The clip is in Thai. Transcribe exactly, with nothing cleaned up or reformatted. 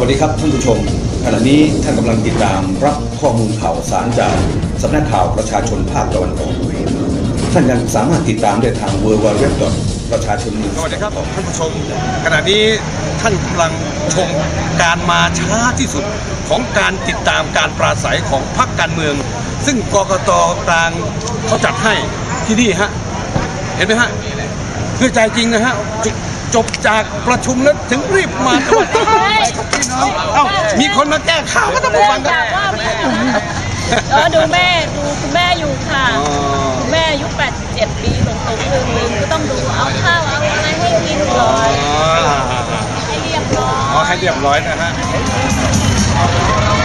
วัสดีครับท่านผู้ชมขณะนี้ท่านกำลังติดตามรับข้อมูลข่าวสารจากสำนักข่าวประชาชนภาคตะวันออกท่านยังสามารถติดตามได้ทาง ดับเบิลยู ดับเบิลยู ดับเบิลยู ดอท ประชาชนนิวส์สวัสดีครับท่านผู้ชมขณะนี้ท่านกำลังชมการมาช้าที่สุดของการติดตามการปราศัยของพรรคการเมืองซึ่งกกต.กลางเขาจัดให้ที่นี่ฮะเห็นไหมฮะคือใจจริงนะฮะจบจากประชุมแล้วถึงรีบมาตรวจเอ้ามีคนมาแก้ข่าวก็ต้องฟังกันเออดูแม่ดูคุณแม่อยู่ค่ะคุณแม่อายุแปดสิบเจ็ดปีหลงตกลืมลืมก็ต้องดูเอาข้าวเอาอะไรให้กินเลยให้เรียบร้อยให้เรียบร้อยนะฮะ